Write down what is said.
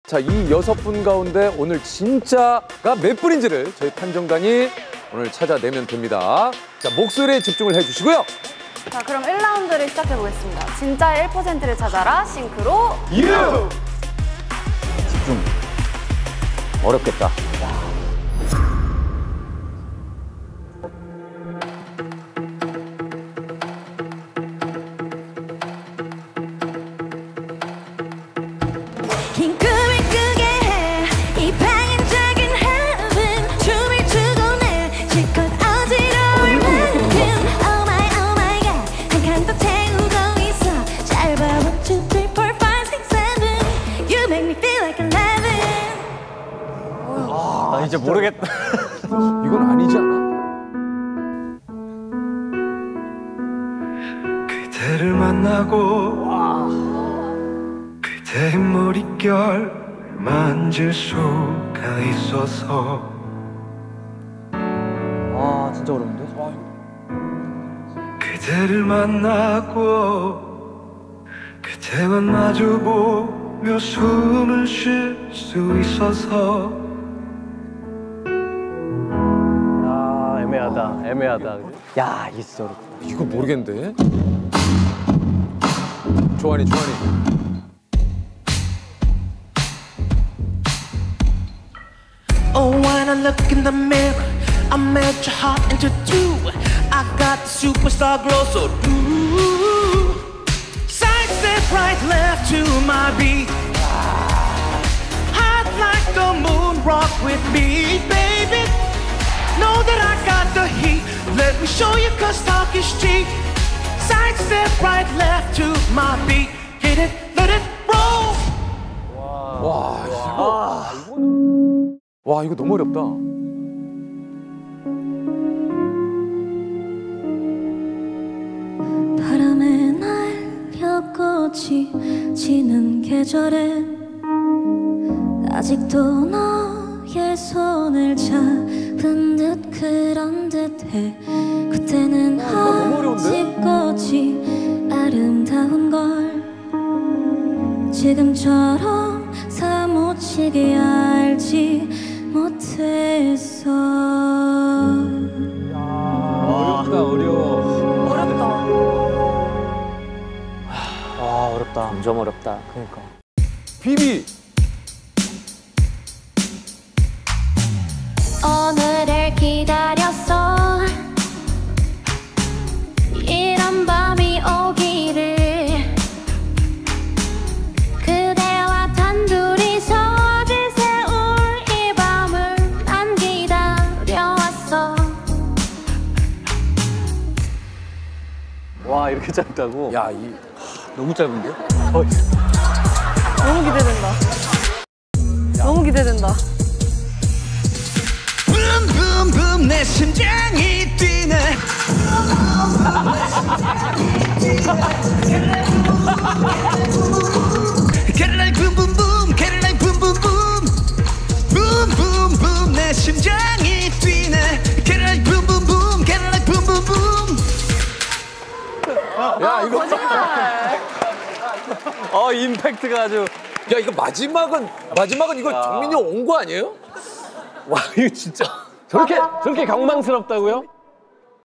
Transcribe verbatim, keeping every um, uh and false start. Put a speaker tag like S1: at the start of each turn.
S1: 자, 이 여섯 분 가운데 오늘 진짜가 몇 분인지를 저희 판정단이 오늘 찾아내면 됩니다. 자, 목소리에 집중을 해주시고요.
S2: 자, 그럼 일 라운드를 시작해보겠습니다. 진짜의 일 퍼센트를 찾아라, 싱크로 유!
S3: 집중. 어렵겠다.
S4: 긴 꿈을 꾸게 해 이 방향적인 heaven 춤을 추고 내 실컷 어지러울 만큼 Oh my oh my god 한 칸 더 태우고 있어 잘 봐 one two three four five six seven You make me feel like eleven
S3: 아, 이제 모르겠다.
S1: 이건 아니지 않아?
S5: 그대를 만나고 그대의 머릿결 만질 수가 있어서
S3: 아, 진짜 어려운데?
S5: 그대를 만나고 그대와 마주보며 숨을 쉴 수 있어서
S3: 아, 애매하다. 애매하다. 야, 이게 진짜 어렵다.
S1: 이거 모르겠는데? 조한이, 조한이.
S6: Oh, when I look in the mirror, I melt your heart into two. I got the superstar glow, so do. Side step right, left to my beat. Hot like the moon, rock with me, baby. Know that I got the heat. Let me show you, cause talk is cheap. Side step right, left to my beat. Hit it, let it roll.
S1: 와, 이거. 와, 이거 너무 어렵다.
S4: 바람에 날려 꽃이 지는 계절엔 아직도 너의 손을 잡은 듯 그런 듯해 그때는 아직 꽃이 아름다운 걸 지금처럼 사무치게 알지 못했어.
S3: 어렵다, 어려워.
S2: 어렵다.
S3: 아, 어렵다. 점점 어렵다. 그러니까.
S1: 비비.
S4: 오늘을 기다렸어 이런 밤이 오기를 그대와 단둘이서 지새울 이 밤을 난 기다려왔어
S3: 와, 이렇게 짧다고?
S1: 야, 이
S3: 너무 짧은데?
S2: 너무 기대된다. 너무 기대된다.
S6: 붐붐붐 내 심장이 뛰네 Get it like boom boom boom Get it like boom boom boom Boom boom boom 내 심장이 뛰네 Get it like boom boom boom Get it like boom boom boom
S1: 야, 이거.
S3: 어, 임팩트가 아주.
S1: 야, 이거 마지막은, 마지막은 이거 정민이 온 거 아니에요?
S3: 와, 이거 진짜. 저렇게, 저렇게 경망스럽다고요?